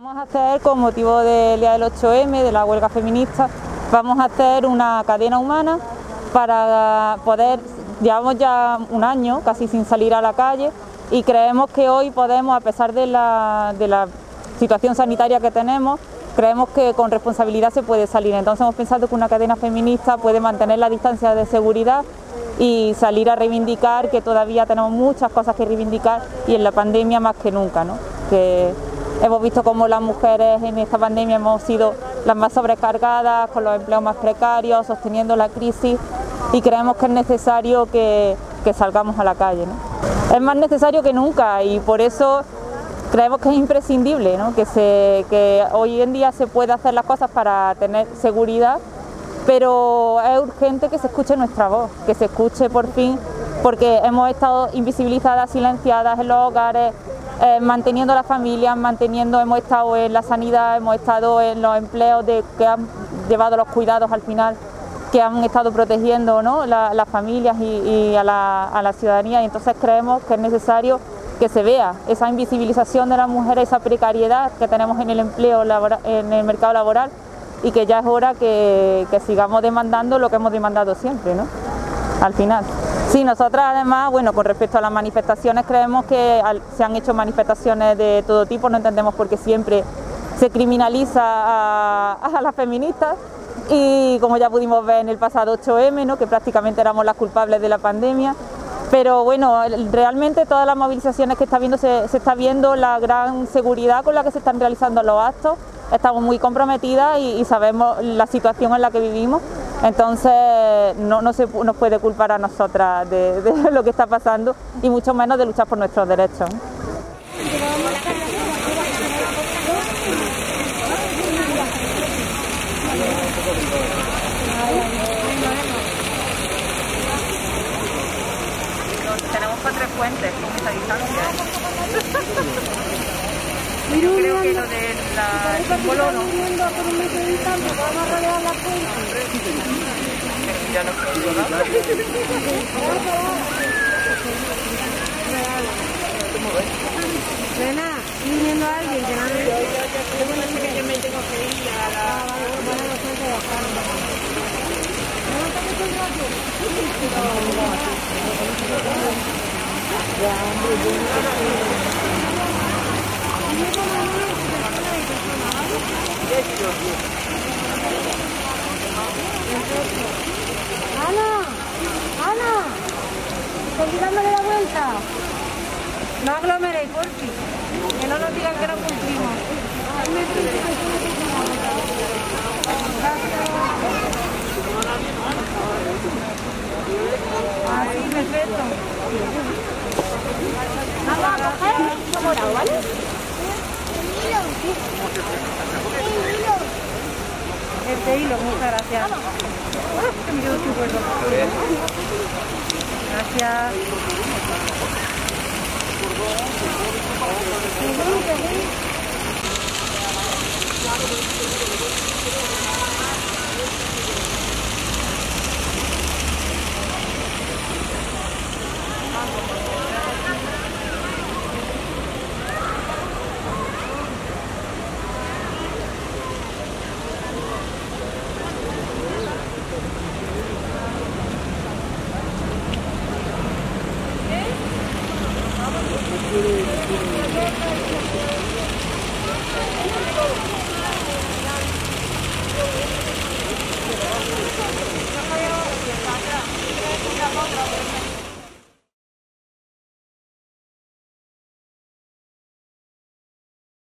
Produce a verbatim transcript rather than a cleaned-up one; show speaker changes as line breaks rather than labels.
Vamos a hacer, con motivo del día del ocho eme, de la huelga feminista, vamos a hacer una cadena humana para poder, llevamos ya un año casi sin salir a la calle y creemos que hoy podemos, a pesar de la, de la situación sanitaria que tenemos, creemos que con responsabilidad se puede salir. Entonces hemos pensado que una cadena feminista puede mantener la distancia de seguridad y salir a reivindicar, que todavía tenemos muchas cosas que reivindicar y en la pandemia más que nunca, ¿no? Que hemos visto cómo las mujeres en esta pandemia hemos sido las más sobrecargadas, con los empleos más precarios, sosteniendo la crisis, y creemos que es necesario que, que salgamos a la calle, ¿no? Es más necesario que nunca y por eso creemos que es imprescindible, ¿no? que, se, que hoy en día se puede hacer las cosas para tener seguridad, pero es urgente que se escuche nuestra voz, que se escuche por fin, porque hemos estado invisibilizadas, silenciadas en los hogares, eh, manteniendo las familias, manteniendo, hemos estado en la sanidad, hemos estado en los empleos de, que han llevado los cuidados al final, que han estado protegiendo, ¿no? la, las familias y, y a, la, a la ciudadanía, y entonces creemos que es necesario que se vea esa invisibilización de las mujeres, esa precariedad que tenemos en el empleo laboral, en el mercado laboral, y que ya es hora que, que sigamos demandando lo que hemos demandado siempre, ¿no? Al final. Sí, nosotras además, bueno, con respecto a las manifestaciones, creemos que al, se han hecho manifestaciones de todo tipo, no entendemos por qué siempre se criminaliza a, a las feministas, y como ya pudimos ver en el pasado ocho eme, ¿no? que prácticamente éramos las culpables de la pandemia. Pero bueno, realmente todas las movilizaciones que está viendo se, se está viendo la gran seguridad con la que se están realizando los actos. Estamos muy comprometidas y, y sabemos la situación en la que vivimos, entonces no, no se nos puede culpar a nosotras de, de lo que está pasando y mucho menos de luchar por nuestros derechos. Tenemos cuatro puentes con esta distancia. Yo creo que lo de la símbolo no. Ya no creo nada.
Rena, viniendo a alguien que no le digo. Yo me tengo que ir a la...
Ana, Ana, estoy dándole la vuelta.
No aglomeréis, por fin, que no nos digan que no cumplimos. Así, perfecto.
Vamos a coger lo morado, ¿vale?
Este hilo, muchas gracias. Que me quedo sin cuerpo. Gracias.
Sí, sí, sí.